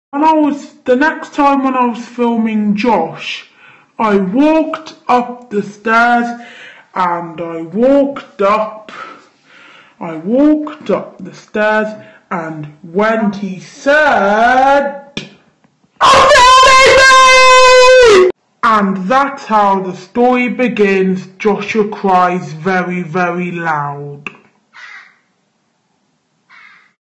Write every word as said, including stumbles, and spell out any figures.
When I was, the next time when I was filming Josh, I walked up the stairs and I walked up, I walked up the stairs and when he said, "Oh, and that's how the story begins. Joshua cries very, very loud.